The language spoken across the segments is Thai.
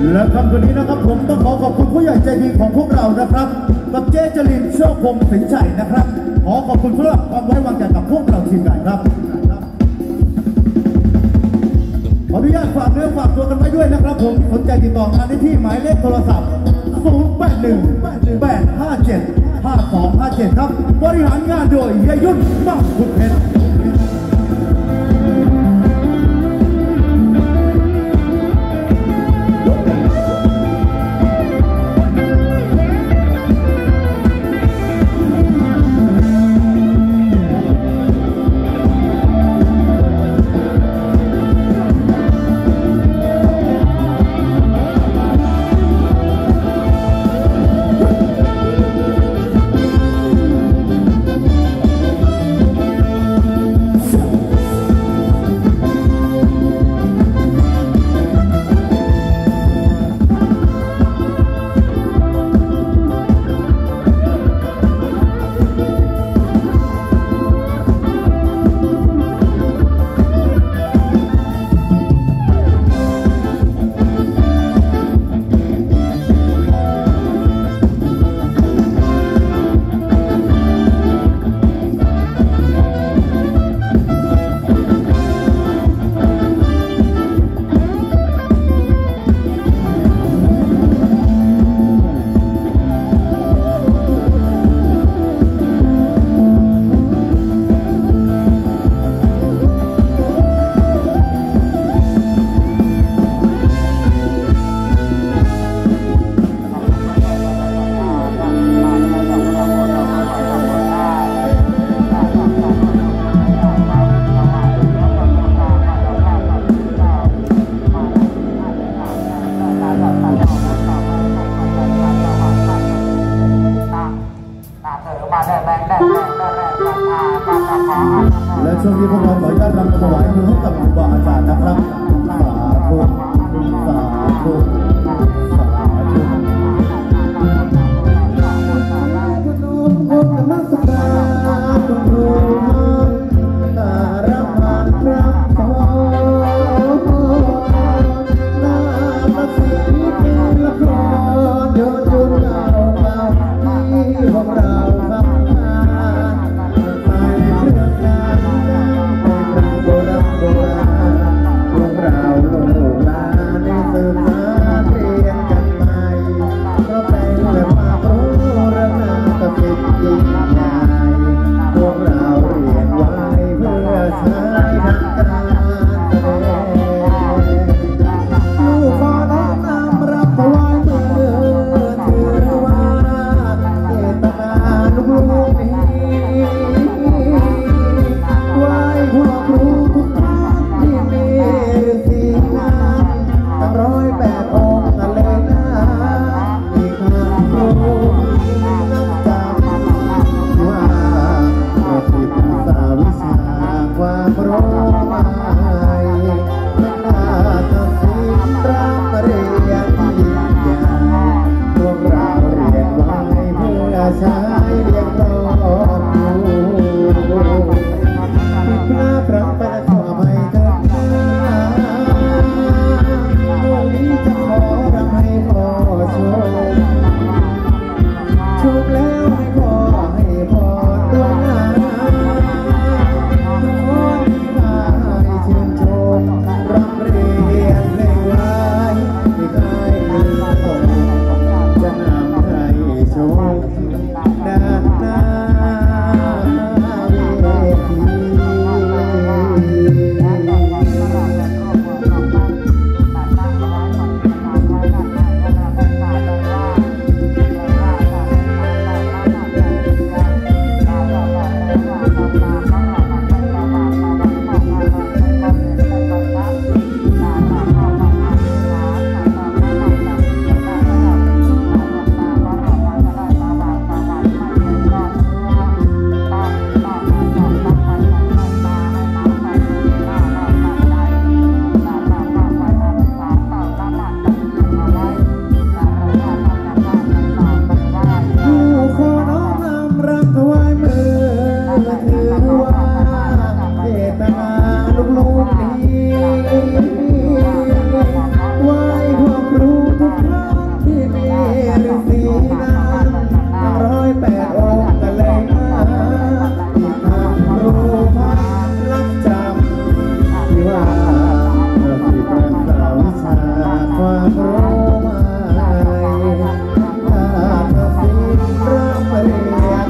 และคำคืนนี้นะครับผมต้องขอบคุณผู้ใหญ่ใจดีของพวกเรานะครับกับเจ๊จรินโชคพงศ์สินชัยนะครับขอบคุณสำหรับความไว้วางใจกับพวกเราทีมงานครับขออนุญาตฝากเนื้อฝากตัวกันไว้ด้วยนะครับผมสนใจติดต่องานได้ที่หมายเลขโทรศัพท์0818875257ครับบริหารงานโดยยยุ่นบ้างคุณเพชรและช่วงนี้พวกเราขออนุญาตนำถวายมือให้กับครูบาอาจารย์นะครับสาธุสาธุสาธุพนมองค์นมัสการคุณครูตารับผ่านรับพรนาฏศิลป์เป็นละครโยนจุนเอาที่พวกเราทำพวกเราลูกหลานได้สืบสานเรียน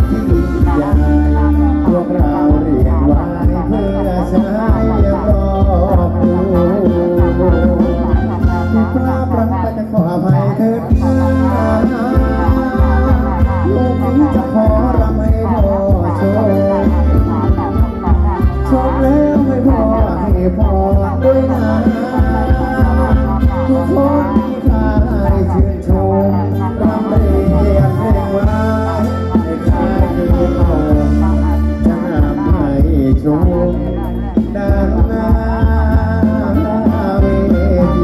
ที่ยิ่งใหญ่พวกเราเรียนไว้เพื่อใช้รอบรู้ที่พระพระจะขออภัยเถิดลูกนี้จะขอรำให้พ่อโชคชมแล้วให้พ่อให้พ่อด้วยนะทุกคนที่ข้าได้ชื่นชมรำเรียนเพลงไว้ให้ข้าคือพ่อจะนำให้ชมดังหน้าเวที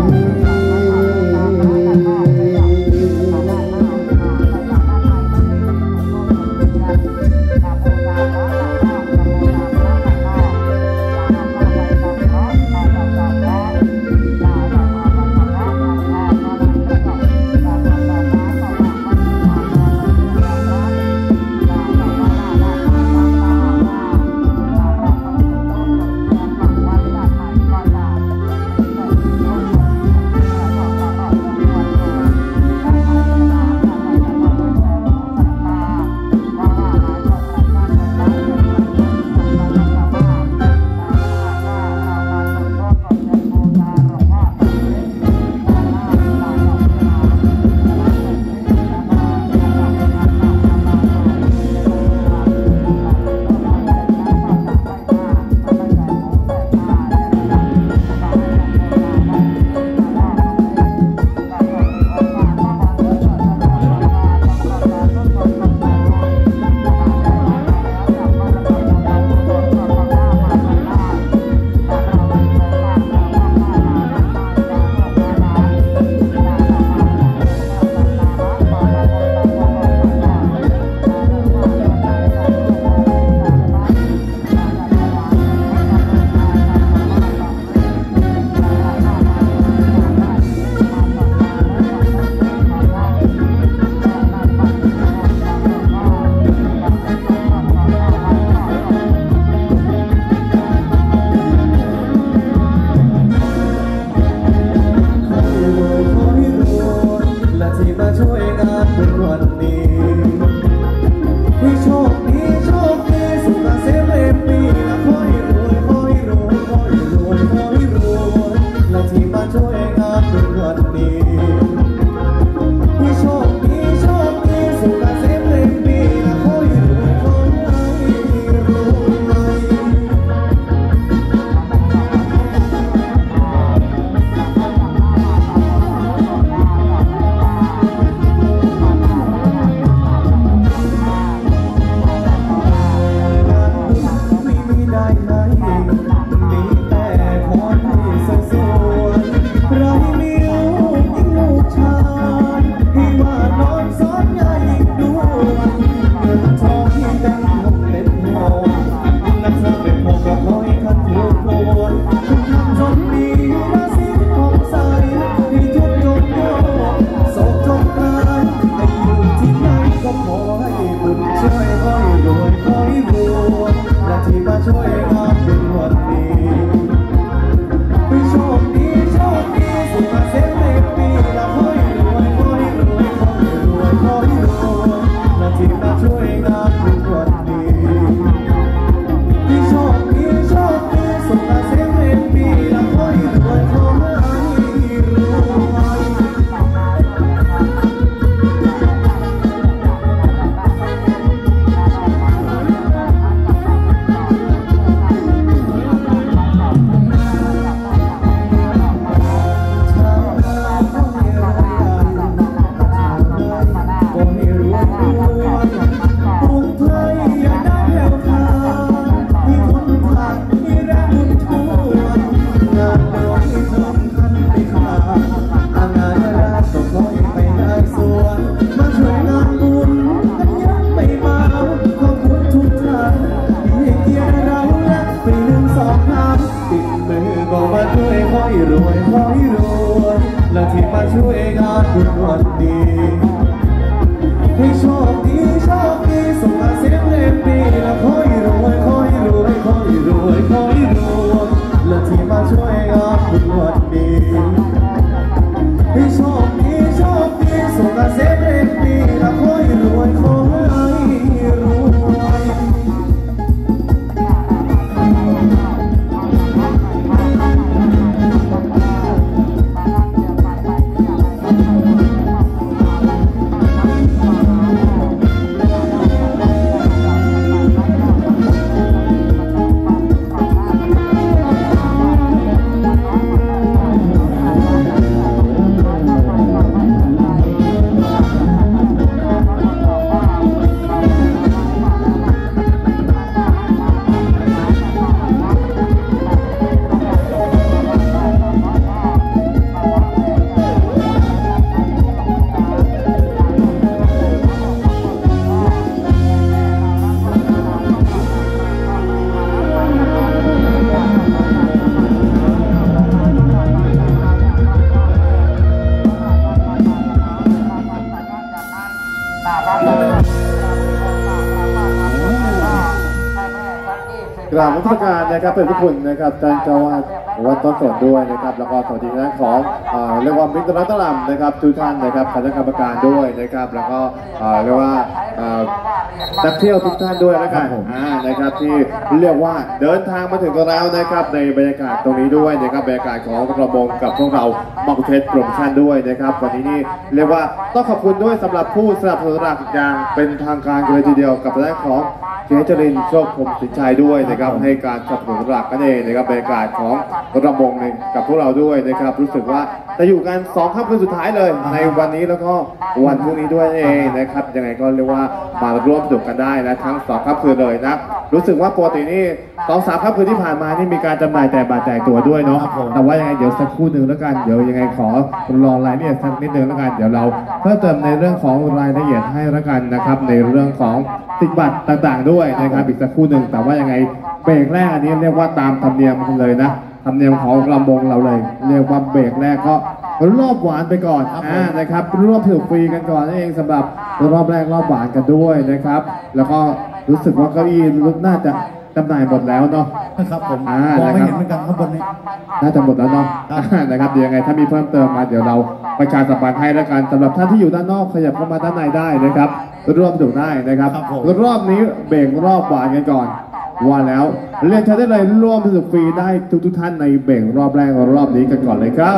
กราบนมัสการนะครับเป็นทุกคนนะครับท่านเจ้าวัดต้นสนด้วยนะครับแล้วก็สวัสดีท่านของเรียกว่ามิตรรัตนลนะครับทุกท่านนะครับคณะกรรมการด้วยนะครับแล้วก็เรียกว่านักเที่ยวทุกท่านด้วยนะครับนะครับที่เรียกว่าเดินทางมาถึงกันแล้วนะครับในบรรยากาศตรงนี้ด้วยนะครับบรรยากาศของระบงกับพวกเรามอเทสโปรโมชั่นด้วยนะครับวันนี้นี่เรียกว่าต้องขอบคุณด้วยสำหรับผู้สนับสนุนหลักอย่างเป็นทางการเลยทีเดียวกับทางของเจ๊จรินโชคพรหมสินชัยด้วยนะครับให้การสนับสนุนหลักกันเองนะครับบรรยากาศของระบงกับพวกเราด้วยนะครับรู้สึกว่าจะอยู่กัน2 ค่ำคืนสุดท้ายเลยในวันนี้แล้วก็วันพรุ่งนี้ด้วยเองนะครับยังไงก็เรียกว่ามาร่วมสนุกกันได้นะทั้ง2 ค่ำคืนเลยนะรู้สึกว่าปกตินี่2-3 ค่ำคืนที่ผ่านมานี่มีการจำหน่ายแต่บัตรแจกตั๋วด้วยเนาะแต่ว่ายังไงเดี๋ยวสักครู่หนึ่งแล้วกันเดี๋ยวยังไงขอรอรายละเอียดสักนิดนึงแล้วกันเดี๋ยวเราเพิ่มเติมในเรื่องของรายละเอียดให้แล้วกันนะครับในเรื่องของติดบัตรต่างๆด้วยนะครับอีกสักครู่หนึ่งแต่ว่ายังไงเบรกแรกอันนี้เรียกว่าตามธรรมเนียมเลยนะธรรมเนียมของลำวงเราเลยเรียกว่าเบรกแรกก็รอบหวานไปก่อนนะครับร่วมถือฟรีกันก่อนนั่นเองสำหรับรอบแรกรอบหวานกันด้วยนะครับแล้วก็รู้สึกว่าเก้าอี้น่าจะจำหน่ายหมดแล้วเนาะครับผมมองไม่เห็นเหมือนกันข้างบนนี้น่าจะหมดแล้วเนาะนะครับเดี๋ยวยังไงถ้ามีเพิ่มเติมมาเดี๋ยวเราประชาสัมพันธ์ให้แล้วกันสำหรับท่านที่อยู่ด้านนอกขยับเข้ามาด้านในได้นะครับร่วมดูได้นะครับรอบนี้เบรกรอบหวานกันก่อนว่าแล้วเรียนเชิญได้เลยร่วมสนุกฟรีได้ทุกท่านในเบรกรอบแรกรอบนี้กันก่อนเลยครับ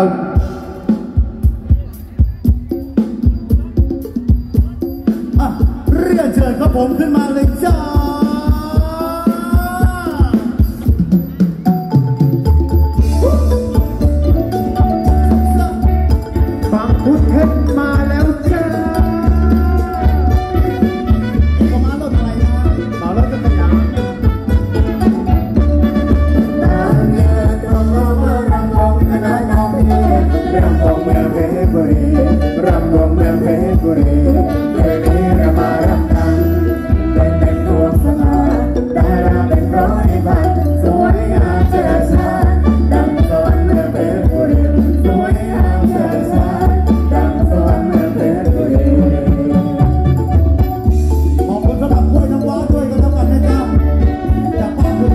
เรียนเชิญครับผมขึ้นมาเลยจ้าฟังพุทธเทศมาแล้วจ้าก็มารถอะไรนะมารถจักรยานรำวงเมืองเพชรบุรีรำวงเมืองเพชรบุรีเพลงนี้เรามารำกันเป็นเพลงดวงสง่าดาราเป็นร้อยพันสวยงามเชิดชายดังสวรรค์เมืองเพชรบุรีสวยงามเชิดชายดังสวรรค์เมืองเพชรบุรีขอบคุณสำหรับกล้วยน้ำว้าด้วยกันแล้วกันนะจ๊ะจากบ้านคุณ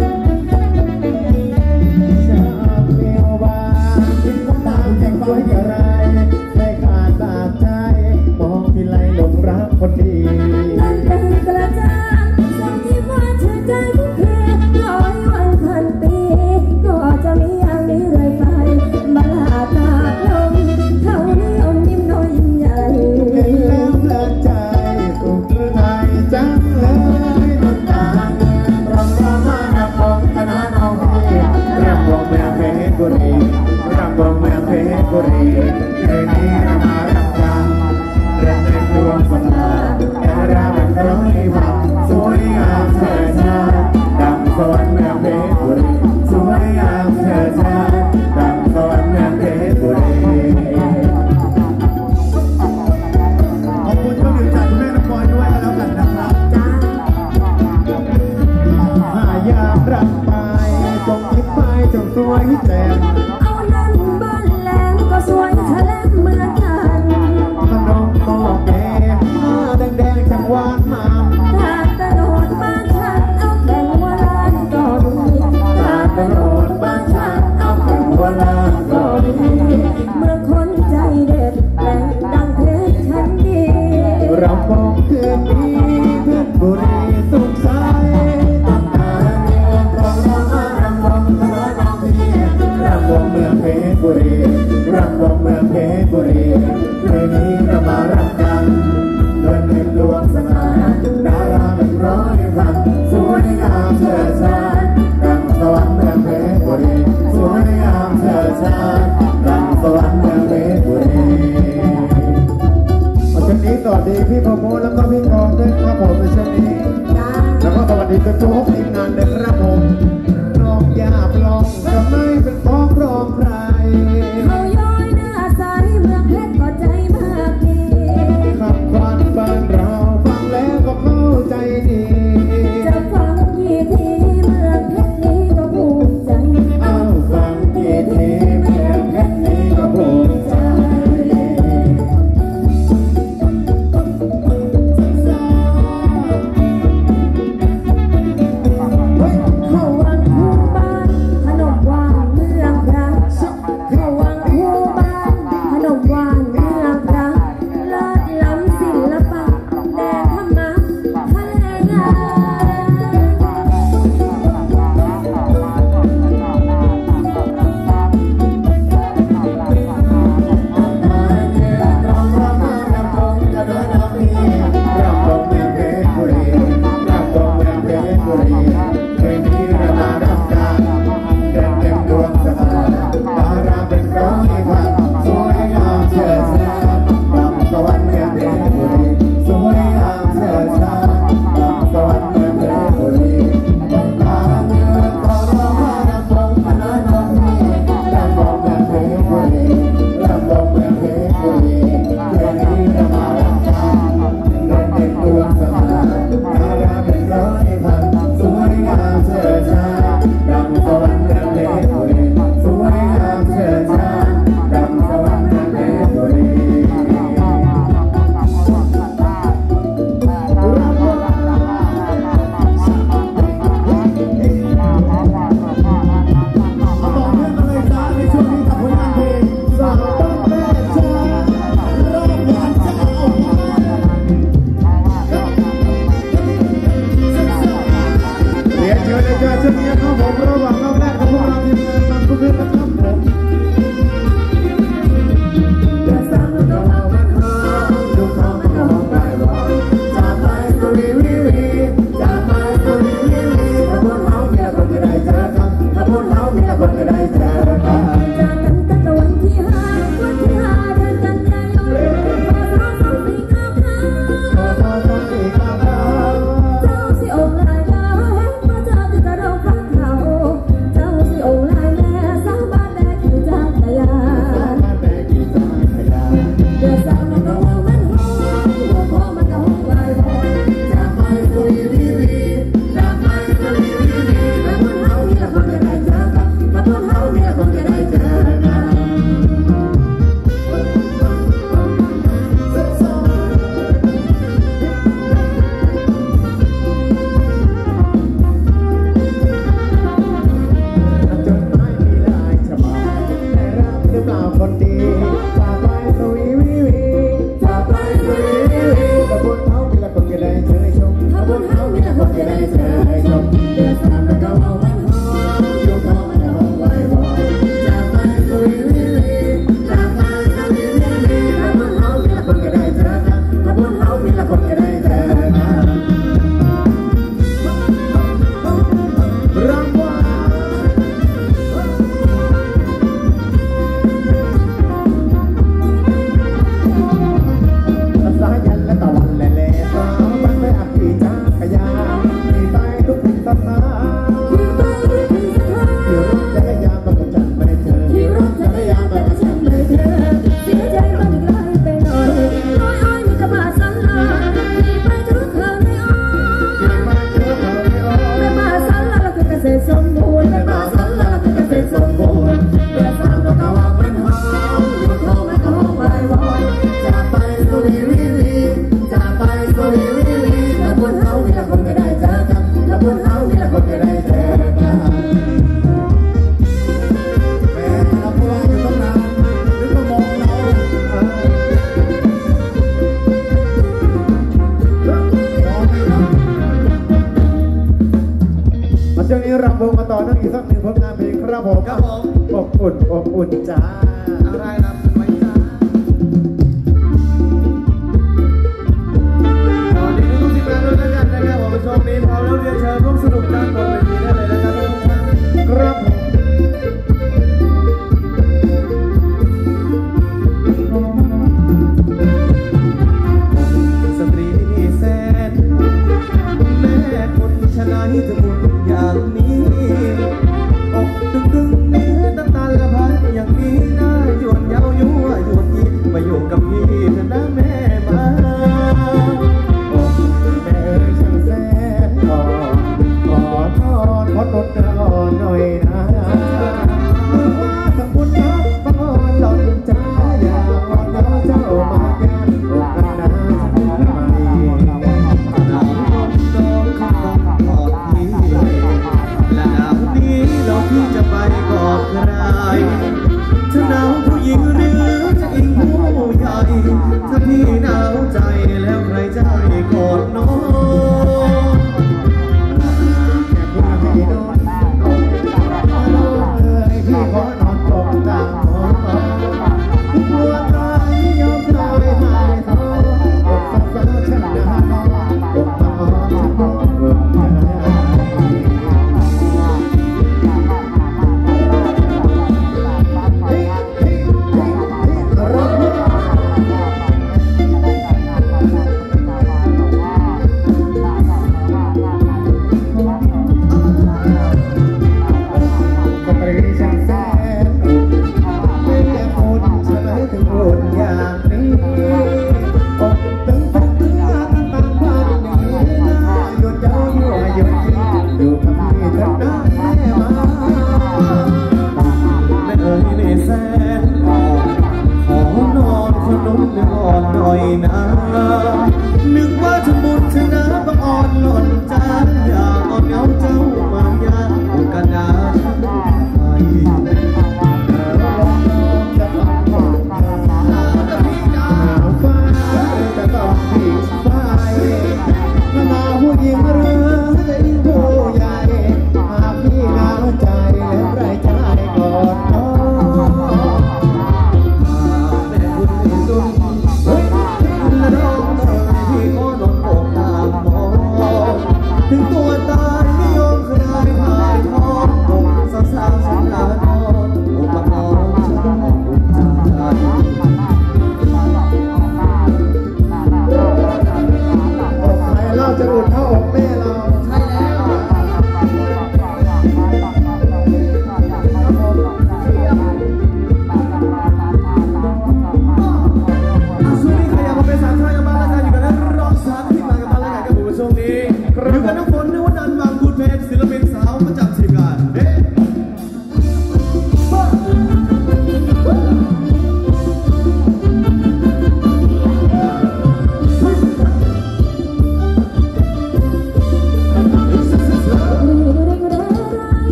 ชอบเมียวบ้านกินข้าวตาแข่งสวยอะไรไม่ขาดสาบใจมองที่ไรหลงรักคนดีนั่นเป็นกระจ่างสิ่งที่ว่าเชื่อใจทุกทีร้อยวันพันปีก็จะมีอย่างนี้เรื่อยไปบลาตาลมเท่านี้อมยิ้มน้อยยิ้มใหญ่เห็นแล้วเพลินใจสุขไทยจังเลยน้ำตาลำร้องมานับของคณะน้องพี่รำวงเมืองเพชรบุรีรำวงเมืองเพชรบุรีเพลงนี้เรามารำกันเรื่องในดวงสง่าดาราเป็นร้อยพันสวยงามเชิดชายดังสวรรค์เมืองเพชรบุรีสวยงามเชิดชายดังสวรรค์เมืองเพชรบุรีขอบคุณเครื่องดื่มจากคุณแม่น้ำพรด้วยกันแล้วกันนะครับหายามรักไปจงคิดไปจงสวยแจ่มเอานั้นบ้านแหลมก็สวยทะเลเหมือนกันขนมหม้อแกงหน้าแดงๆช่างหวานมาตาตะโนดบ้านฉันเอาแข่งวลานก็มีตาตะโนดบ้านฉันเอาแข่งวลาก็ดีเมื่อคนใจเด็ดแหล่งดังเพชรฉันดีเรามองคืนนี้เพชรบุรีสุขใสตั้งตาเรียนรองมารำวงคณะน้องพี่รำวงเมืองเพชรบุรีรำวงเมืองเพชรบุรีเพลงนี้เรามารำกันด้วยเพลงดวงสง่าดาราเป็นร้อยพันสวยงามเชิดชายดังสวรรค์เมืองเพชรบุรีสวยงามเชิดชายดังสวรรค์เมืองเพชรบุรีวันนี้สวัสดีพี่พโมแล้วก็พี่กองด้วยครับผมในช่วงนี้แล้วก็สวัสดีทุกทีมงานเลยครับผมร้องยาบลองจะไม่เป็นฟ้องร้องใครเขาย้อยหน้าใสเมืองเพชรก็ใจมากดีคำควันบ้านเราฟังแล้วก็เข้าใจดีจะฟังกี่ทีเมืองเพชรนี้ก็ภูมิใจเอาฟังกี่ทีเมืองเพชรนี้ก็ภูมิใจเขาช่วงนี้รำวงมาต่อเนื่องอีกสักหนึ่งผลงานเพลงครับผมครับผมอบอุ่นจ้าอะไรนะไว้จ้าสวัสดีทุกทีมงานด้วยนะครับผมช่วงนี้พร้อมแล้วเรียนเชิญร่วมสนุกด้านบนเวทีได้เลยนะครับทุกท่านครับผมสตรีแสนแม่คนชนะจะบุญอย่างนี้อกดึงเนื้อน้ำตาละพันอย่างนี้น่าหยวนเย้ายั่วหยวนยิ้มมาอยู่กับพี่เถอะนะแม่มาแม่ช่างแสนขอทอนขอลดรอหน่อยนะมือว่าสักคนนะมาอ่อนหล่อนจ้าอย่าอ่อนแล้วเจ้ามาแก่อกกันนะทำไมหนาวร้อนข้างกอดพี่และหนาวนี้เราพี่จะไปกอดใครจะหนาวผู้หญิงหรือจะอิงผู้ใหญ่ถ้าพี่หนาวใจแล้วใครจะให้กอดน้องแค่พูดให้โดนพี่ขอนอนตกตามหมอนตัวตายยอมตายหายท้ออกฟ้าฟ้าฉันหนาวอกมาอ้อนฉันบอกเบื่อนึกว่าทำบุญชนะบังอ่อนหล่นจานอย่าอ่อนเงาเจ้ามายาอุกนาไทยจะฟังบอกหนาวฟ้าจะต้องผิดไฟมาผู้หญิงหรือจะอิงผู้ใหญ่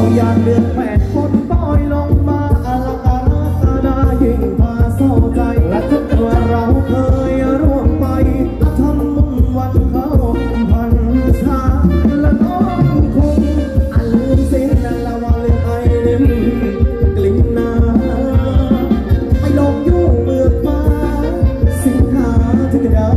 อยากเดือนแปดฝนปล่อยลงมาอาลักอาราสนายิ่งพาเศร้าใจและทุกว่าเราเคยร่วมไปทำบุญวันเข้าพันษาและน้องคงอันลืมสิ้นนั่นละว่าลืมไอลืมกลิ่นน้ำไม่ลงอยู่เมืองฟ้าสิงหาถึงได้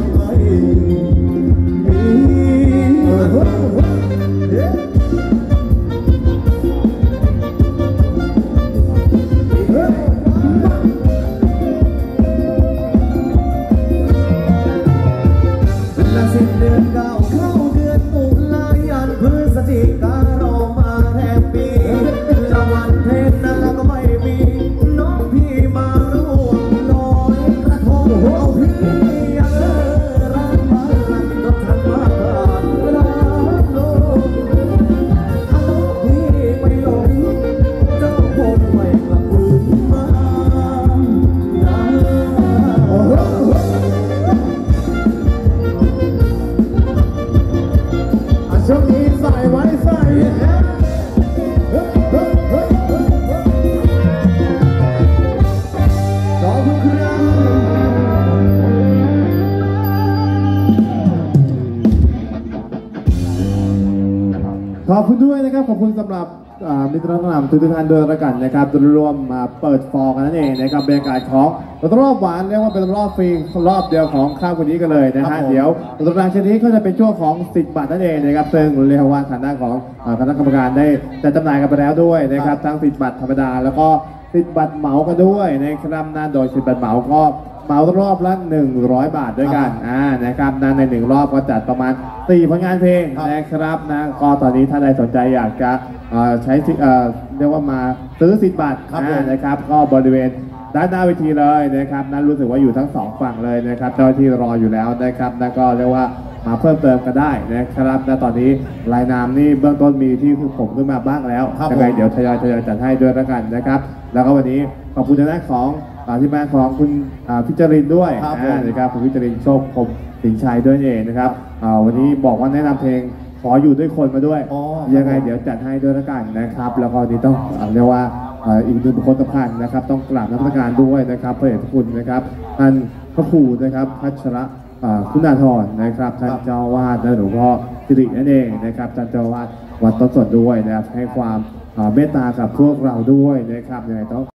สิ้นเดือนเก้าเข้าเดือนตุลายันพฤศจิการอมาแทบปีละวันเพ็ญนั้นก็ไม่มีน้องพี่มาร่วมลอยกระทงเอาพี่ยังรักมาลันก็ทันมาผ่านรักโลกถ้าน้องพี่ไม่หลงเจ้าคงไม่กลับคืนมาช่วงนี้ใส่ไว้ใส่ขอบคุณครับขอบคุณด้วยนะครับขอบคุณสำหรับมิตรนำทุกท่านด้วยละกันนะครับรวมมาเปิดฟอร์กันนั่นเองนะครับบรรยากาศของรอบหวานเรียกว่าเป็นรอบฟรีรอบเดียวของข้าวคนนี้กันเลยนะฮะเดี๋ยวตารางชนิดก็จะเป็นช่วงของ10 บาทนั่นเองนะครับซึ่งเรียกว่าทางด้านของคณะกรรมการได้จัดจำหน่ายกันไปแล้วด้วยนะครับทั้ง10 บาทธรรมดาแล้วก็10 บาทเหมากันด้วยนะครับนั่นโดย10 บาทเหมาก็เหมารอบละ100 บาทด้วยกันนะครับนั่นใน1รอบก็จัดประมาณ4 ผลงานเพลงนะครับนะก็ตอนนี้ถ้าใครสนใจอยากจะใช้เรียกว่ามาซื้อ10 บาทนะครับก็บริเวณด้านหน้าเวทีเลยนะครับนั้นรู้สึกว่าอยู่ทั้ง2 ฝั่งเลยนะครับเจ้าที่รออยู่แล้วนะครับแล้วก็เรียกว่ามาเพิ่มเติมกันได้นะครับณตอนนี้รายนามนี่เบื้องต้นมีที่ผมขึ้นมาบ้างแล้วยังไงเดี๋ยวทยอยจัดให้ด้วยแล้วกันนะครับแล้วก็วันนี้ขอบคุณทางด้านของที่มาของคุณพิจารินด้วยนะครับคุณพิจารินโชคคมสิงห์ชัยด้วยเองนะครับวันนี้บอกว่าแนะนำเพลงขออยู่ด้วยคนมาด้วยยังไงเดี๋ยวจัดให้ด้วยแล้วกันนะครับแล้วก็นี้ต้องเรียกว่าอีกหนึ่งบุคคลสำคัญนะครับต้องกราบนักการด้วยนะครับพระเอกคุณนะครับท่านพระครูนะครับพัชระคุณาธรนะครับท่านเจ้าวาดและหลวงพ่อสิรินั่นเองนะครับท่านเจ้าวาดวัดต้นสนด้วยนะครับให้ความเมตตากับพวกเราด้วยนะครับยังไงต้อง